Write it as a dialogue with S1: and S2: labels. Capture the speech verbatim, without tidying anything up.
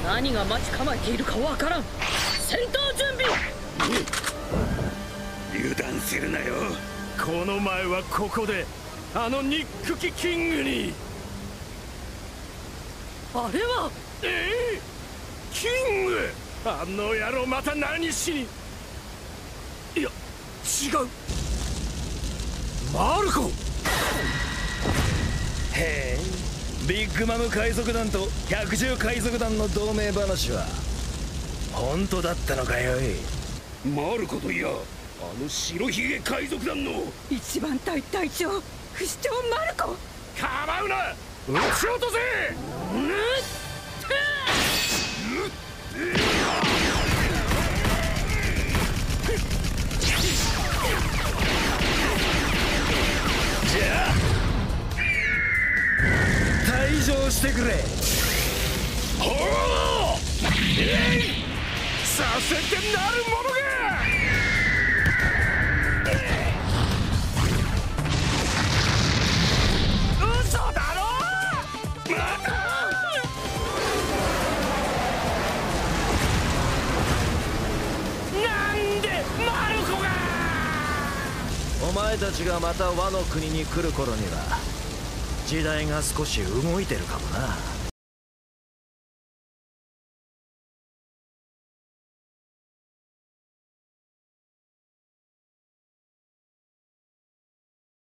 S1: 何が待ち構えているかわからん。戦闘準備。
S2: 油断するなよ。
S3: この前はここであのニックキキングに。
S1: あれは
S3: ええキング、あの野郎また何しに。いや違う、マルコ。
S2: へえ、ビッグマム海賊団と百獣海賊団の同盟話は本当だったのかよい。マルコといや、あの白ひげ海賊団の
S1: 一番隊隊長不死鳥マルコ。
S3: 構うな、撃ち落とせ。
S1: ぬっ
S2: じゃあ退場してくれ。
S3: ほう、えい、させてなるものが。嘘だろ。またなんでマルコが。
S2: お前たちがまたワノ国に来る頃には時代が少し動いてるかもな。